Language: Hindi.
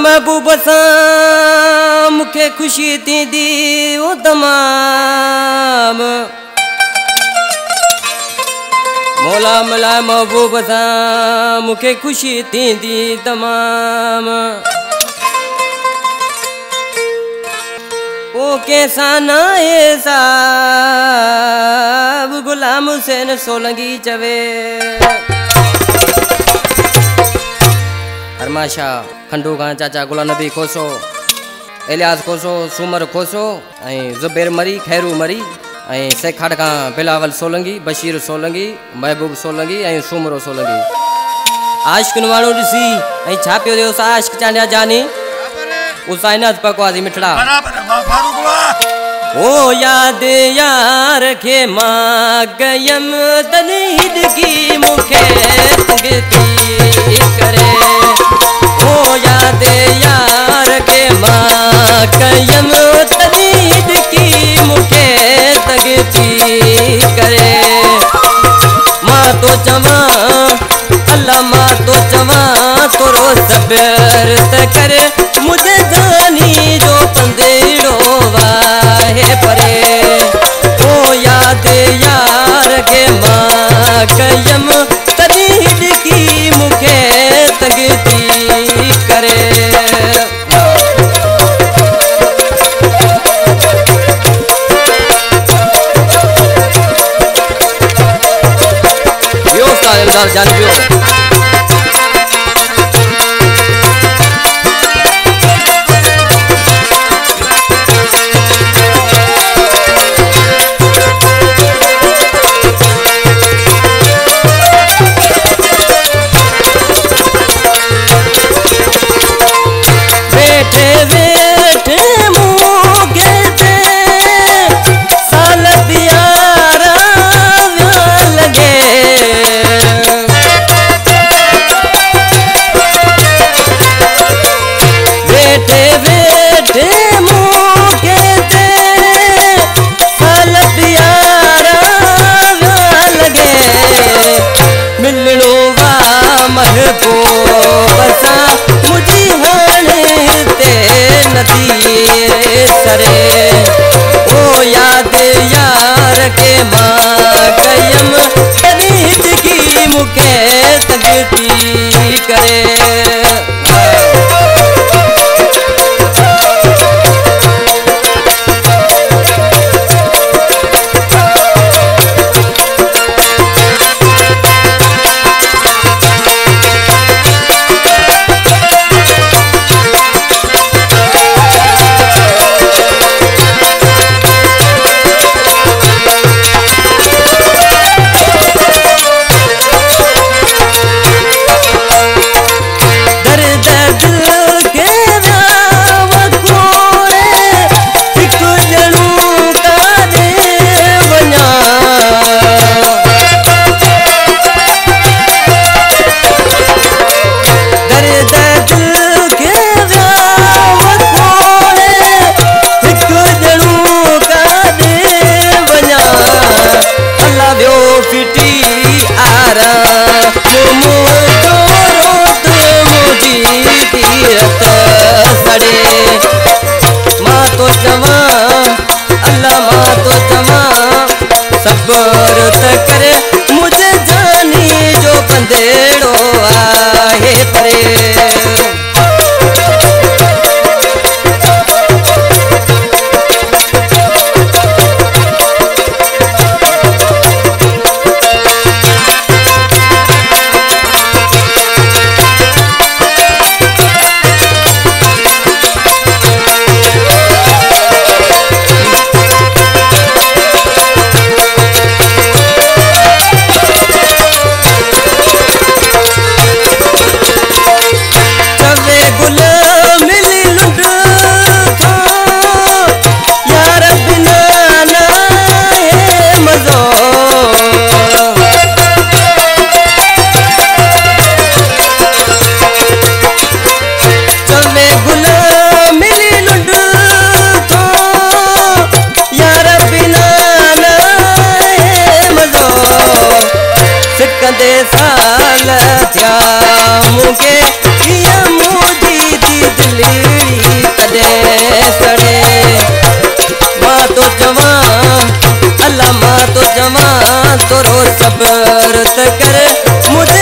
महबूब सां मूंखे ख़ुशी थींदी ओ तमाम मौला मला महबूब सां मूंखे ख़ुशी थींदी तमाम ओ कंहिंसां न साहब गुलाम हुसैन सोलंगी चवे हरमाशा खंडू खां चाचा गुलाम नबी खोसो इलियास खोसो सूमर खोसो ऐं ज़ुबैर मरी खैरू मरी ऐं सेखाड़ खां बिलावल सोलंगी बशीर सोलंगी महबूब सोलंगी ऐं सूमरो सोलंगी आशिक़ माण्हू ॾिसी ऐं छा पियो ॾियो आशिक़ चांडिया जानी उसाइनात पकवादी मिठड़ा ओ याद यार के मां गयम तनीद की मुखे तंगती करे ओ याद यार के मां गयम तनीद की मुखे तंगती करे मां तो चवा अल्लाह मां तो चवा तोरो सबर त करे मुझे जानी जो पंदेड़ो वाहे परे ओ याद यार के मां कयम तनीद की मुखे तंगती करे यो साल जान पियो जवान तोरो सब्र त कर मुझे